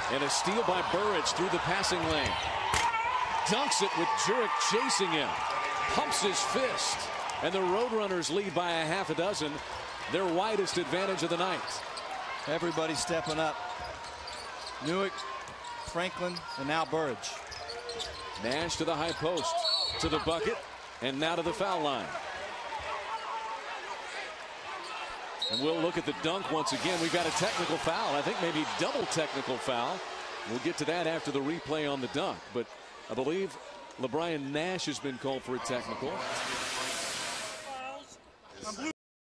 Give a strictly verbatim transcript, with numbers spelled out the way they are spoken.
And a steal by Burrage through the passing lane. Dunks it with Jurek chasing him. Pumps his fist. And the Roadrunners lead by a half a dozen. Their widest advantage of the night. Everybody stepping up. Newick, Franklin, and now Burrage. Nash to the high post. To the bucket. And now to the foul line. And we'll look at the dunk once again. We've got a technical foul. I think maybe double technical foul. We'll get to that after the replay on the dunk. But I believe LeBron Nash has been called for a technical.